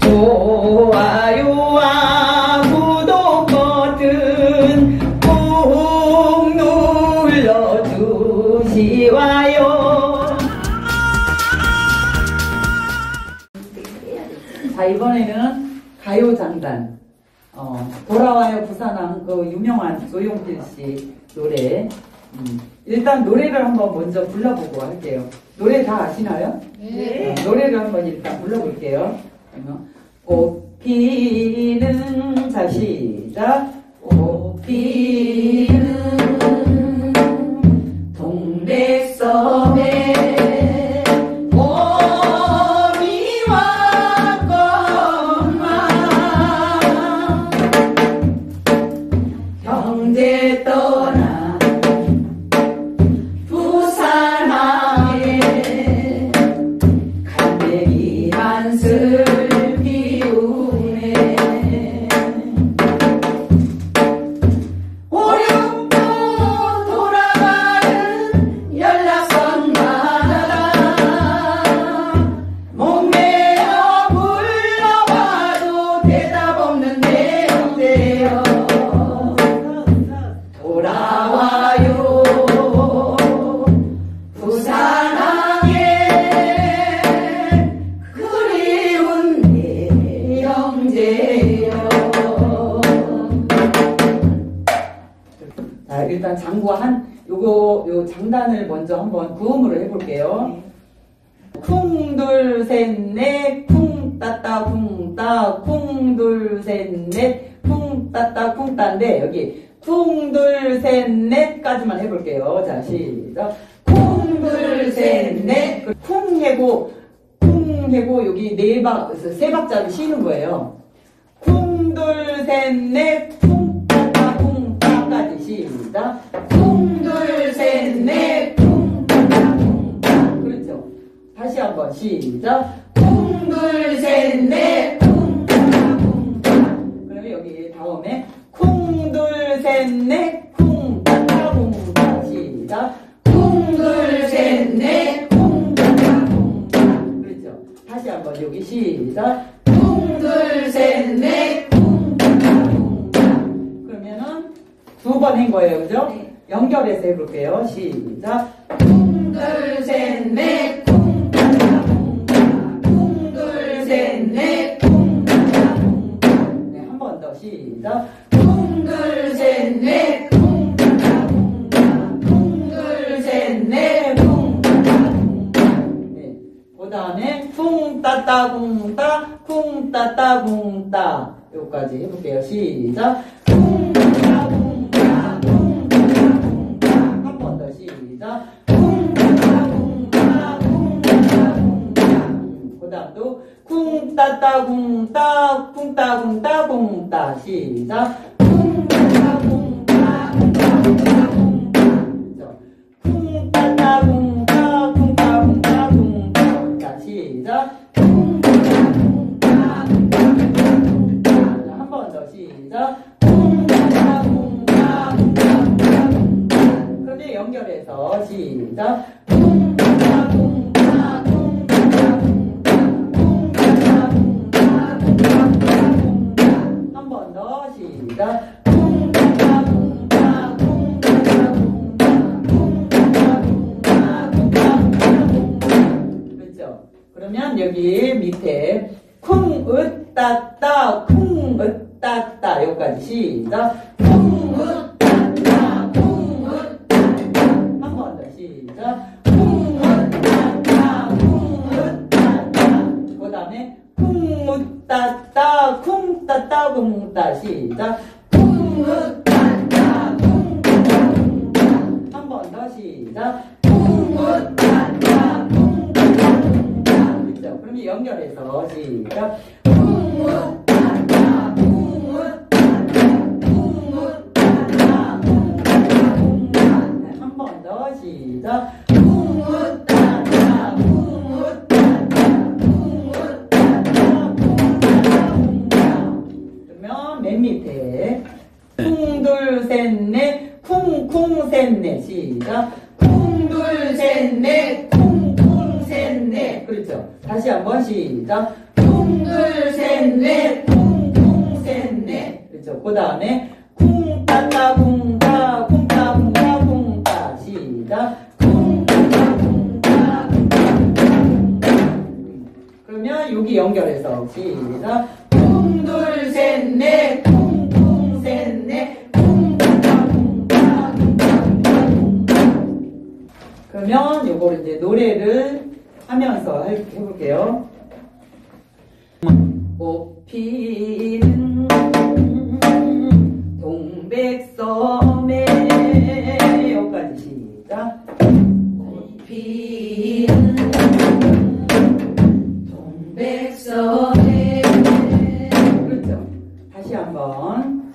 좋아요와 구독 버튼 꼭 눌러주시와요. 자, 이번에는 가요장단 돌아와요 부산항 그 유명한 조용필 씨 노래. 일단 노래를 한번 먼저 불러보고 할게요. 노래 다 아시나요? 네. 노래를 한번 일단 불러볼게요. 꽃 피는, 자 시작. 꽃 피는 동백섬에 봄이 왔건만 형제 떠나 부산항에 갈매기 한슬 피우네. 오륙도 돌아가는 연락선 가다가 목매어 불러봐도 대답 없는데요. 돌아와요 부산항에 그리운 내 형제여. 자, 일단 장구한 요 장단을 먼저 한번 구음으로 해볼게요. 쿵 둘 셋 넷 쿵 따따 쿵 따 쿵 둘 셋 넷 쿵 따따 쿵 따인데 여기 쿵 둘 셋 넷까지만 해볼게요. 자 시작. 쿵 둘 셋 넷 쿵 해고 여기 세 박자를 쉬는 거예요. 쿵 둘 셋 넷 쿵 따따 쿵 따까지 시작. 쿵 둘 셋 넷 쿵 따따 쿵 따. 그렇죠. 다시 한번 시작. 쿵 둘 셋 넷 쿵 따따 쿵 따. 그러면 여기 다음에 쿵 둘 셋 넷 쿵 따따 쿵 따. 시작. 쿵 둘 셋 넷 쿵 따따 쿵 따. 그렇죠. 다시 한번 여기 시작. 쿵 둘 셋 넷 쿵 따따 쿵 따. 그러면은 두 번 한 거예요, 그죠? 네. 연결해서 해볼게요. 시작. 쿵 둘 셋 넷 쿵 따따 쿵 따. 쿵 둘 셋 넷 쿵 따따 쿵 따. 네, 한 번 더 시작. 쿵 둘 셋 넷 쿵 따따 쿵 따. 쿵 둘 셋 넷 쿵 따따 쿵 따. 네, 그 다음에 쿵 따따 쿵 따 쿵 따따 쿵 따. 여기까지 해볼게요. 시작. 쿵 따따 쿵 따 쿵 따따 쿵 따. 한 번 더 시작. 쿵 따따 쿵 따 쿵 따따 쿵 따. 그 다음도 쿵 따따 쿵 따 쿵 따 쿵 따 쿵 따. 시작. 쿵 따따 쿵 따 쿵 따 쿵 따 쿵 따. 쿵 따따 쿵 따 쿵 따 쿵 따 쿵 따. 자 시작. 쿵 따따 쿵 따 쿵 따 쿵 따 쿵 따. 한 번 더 시작. 쿵 따따 쿵 따 쿵 따 쿵 따 쿵 따. 그러면 연결해서 시작. 쿵 따따 쿵 따 쿵 따따 쿵 따 쿵 따따 쿵 따 쿵 따 쿵 따 쿵 따. 한 번 더 시작. 쿵 따따 쿵 따 쿵 따따 쿵 따 쿵 따따 쿵 따 쿵 따 쿵 따 쿵 따. 그렇죠? 그러면 여기 밑에 쿵 으따따 쿵 으따따 여기까지 시작. 쿵 으따따 쿵 으따따. 한 번 더 시작. 쿵 으따따 쿵 으따따. 그 다음에 쿵 으따따 쿵 따따 쿵 따. 시작. 쿵 으따따 쿵 따따 쿵 따. 한 번 더 시작. 쿵 으따따 쿵 따따 쿵 따. 그렇죠? 그러면 연결해서 시작. 쿵 으따따 쿵 으따따 쿵 으따따 쿵 따따 쿵 따. 한 번 더 시작. 쿵 으따따 쿵 으따따 쿵 으따따 쿵 따따 쿵 따. 그러면 맨 밑에 쿵 둘 셋 넷 쿵 쿵 셋 넷 시작. 쿵 둘 셋 넷 쿵 쿵 셋 넷. 그렇죠. 다시 한번 시작. 쿵 둘 셋 그 다음에 쿵 따따 쿵따 쿵따 쿵따 쿵따 시작. 쿵 따따 쿵따 쿵따. 그러면 여기 연결해서 시작. 쿵 둘 셋 넷 쿵쿵 셋 넷 쿵 따따 쿵따 쿵따 쿵따. 그러면 요거를 이제 노래를 하면서 해볼게요. 꽃피는 동백섬에 여기까지 시작. 꽃피는 동백섬에 그렇죠. 다시 한번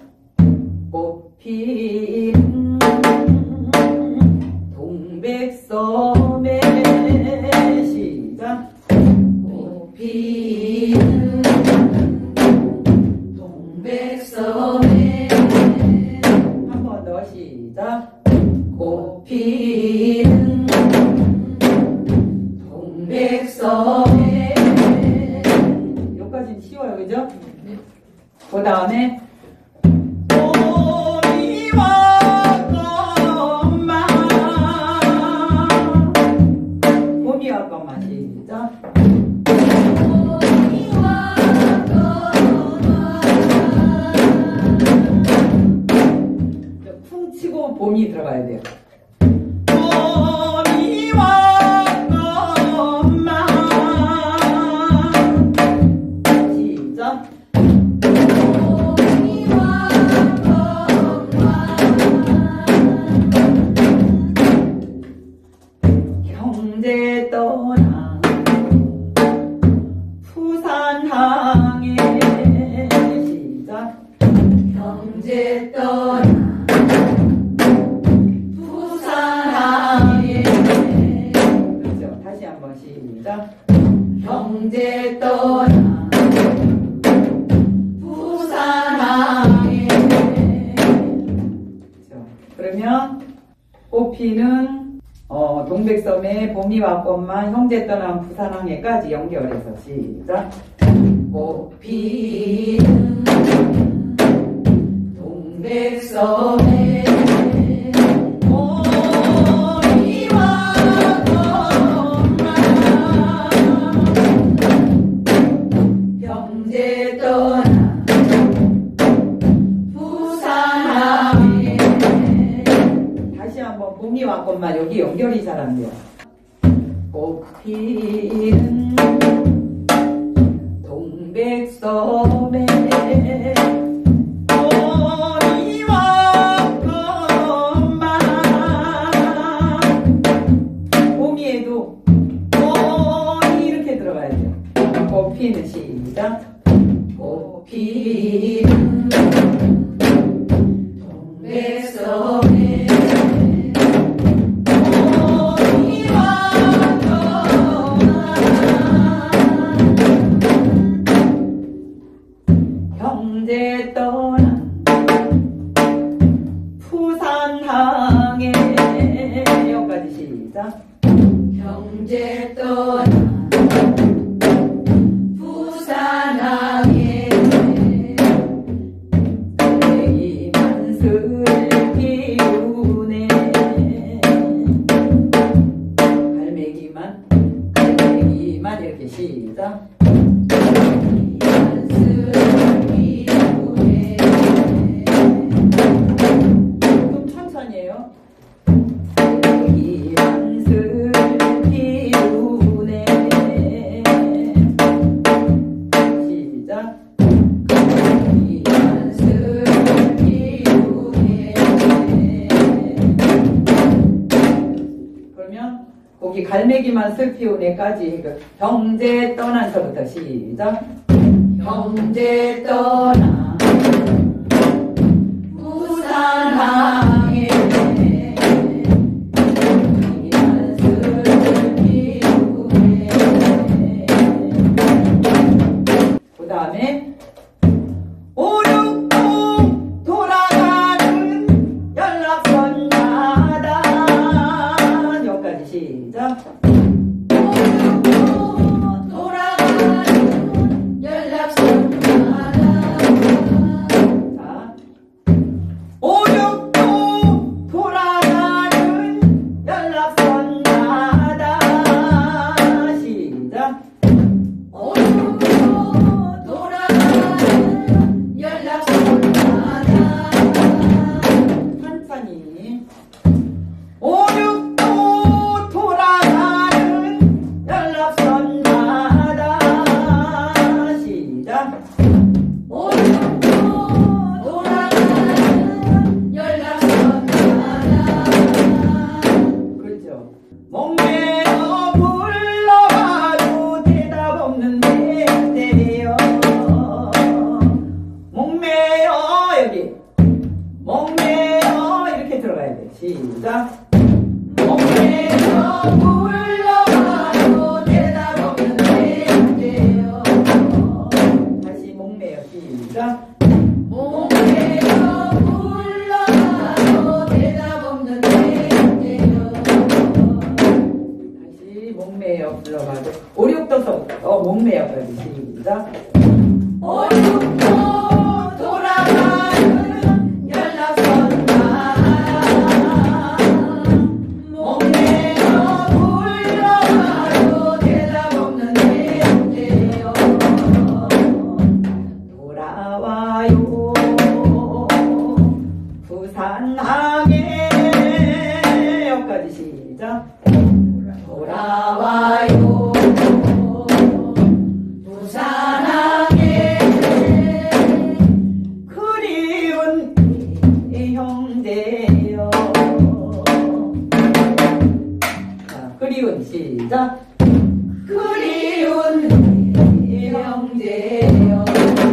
꽃피는 동백섬에 시작. 꽃피는 동백섬에 한 번 더 시작. 꽃피는 동백섬에 여기까지는 쉬워요, 그죠? 그 다음에 봄이 왔건만 봄이 왔건만 시작. 쿵 치고 봄이 들어가야 돼요. 봄이 왔건만 시작. 봄이 왔건만 형제 떠나 부산 항에 시작. 형제 떠나 그렇죠. 다시 한번 시작. 형제 떠나 부산항에 그렇죠. 그러면 꽃피는 동백섬에 봄이 왔건만 형제 떠난 부산항에까지 연결해서 시작. 꽃피는 동백섬에 형제 떠나 부산항에 다시 한번 봄이 왔건만 여기 연결이 잘 안 돼요. 꽃피는 동백섬에 봄이 왔건만 봄이에도 봄이 이렇게 들어가야 돼요. 꽃피는 시작. 꽃피는 동백섬에 봄이 왔건만 형제 떠난 부산항에 여기까지 시작. 형제 떠난 부산항에 갈매기만 슬피 우네 갈매기만 이렇게 시작. 갈매기만 슬피 우네 좀 천천히 해요. 갈매기만 슬피 우네 시작. 갈매기만 슬피 우네 그러면 거기 갈매기만 슬피 우네까지 형제 떠난 서부터 시작. 형제 떠나 부산항에 갈매기만 슬피 우네 그 다음에 560 돌아가는 연락선 야단 여기까지 시작. 560 돌아가는 연락선 야단 자 시작. 목매어 불러도 대답 없는데 다시 목매어 불러가도 오륙도서 목매어까지 시작. 오륙도 돌아가는 연락선가 목매어 불러가도 대답 없는데 언제요 돌아와요 부산항에 여기까지 시작. 돌아와요 부산항에 그리운 형제여. 자, 그리운 시작. 그리운 형제여.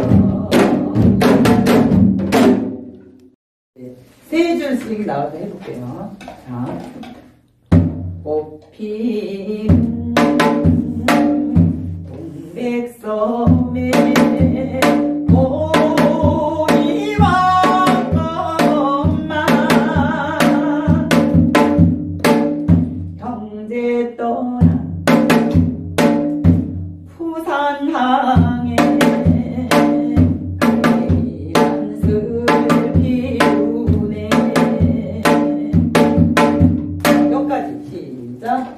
세 줄씩 나와서 해볼게요. 자, 꽃피는 동백섬에 보리와 것만 형제 떠나 부산항에 한술 피우네. 여기까지 시작.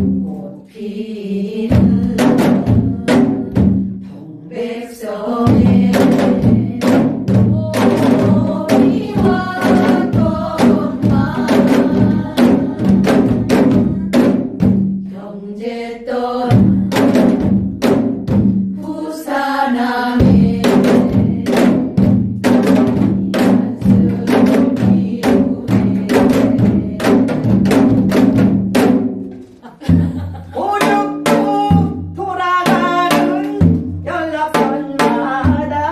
꽃피는 동백섬에 보리와 것만 형제 떠나 부산항에 한술 피우네. 오륙도 돌아가는 연락선마다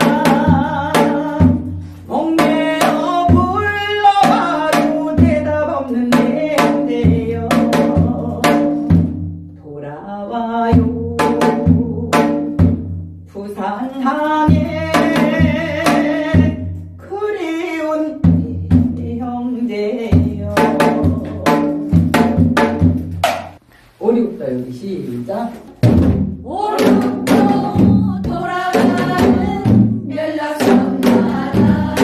목매어 불러봐도 대답 없는데 언제요 돌아와요 부산항에 그리운 형제여. 오륙도 여기 시작. 오륙도 돌아가는 연락선마다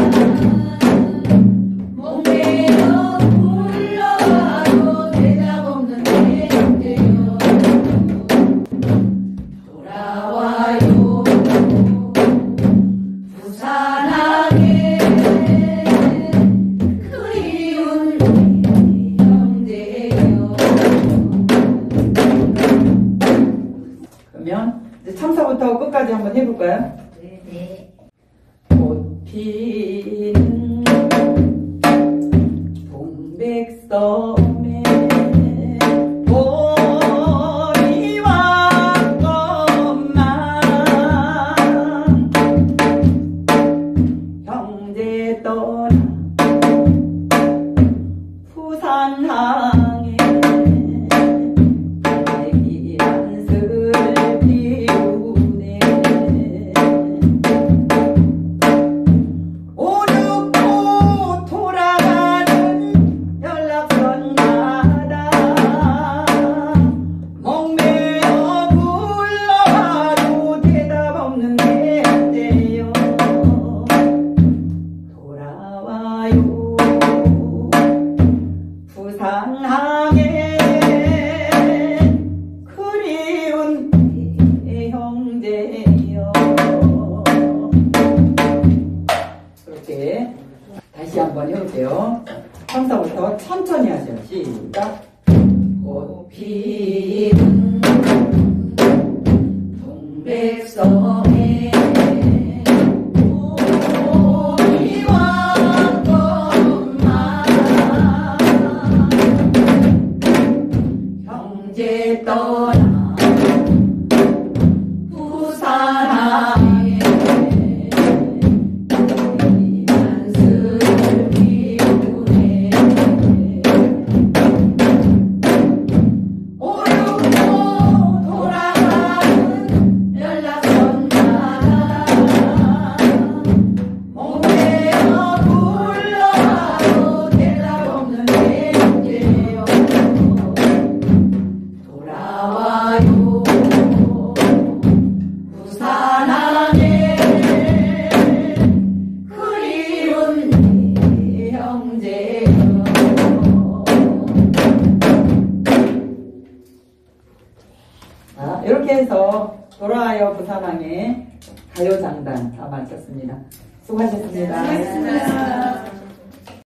목매어 불러봐도 대답 없는데 언제요 돌아와요 부산항에 그리운 형제여. 그러면 이제 참사부터 끝까지 한번 해볼까요? 네. 꽃피는 동백섬에 보리와 것만 형제 떠나 부산항에 애기 한술 피우네. 오륙도 돌아가는 연락선마다 목매어 불러봐도 대답 없는데 언제요 돌아와요 부산항에 그리운 형제여. 그렇게 다시 한번 해볼게요. 처음부터 천천히 하세요. 시작. 꽃피는 동백섬에 보리와 것만 형제 떠나 부산항에 한술 피우네. 오륙도 자, 이렇게 해서 돌아와요 부산항의 가요장단 다 마쳤습니다. 수고하셨습니다. 수고하셨습니다.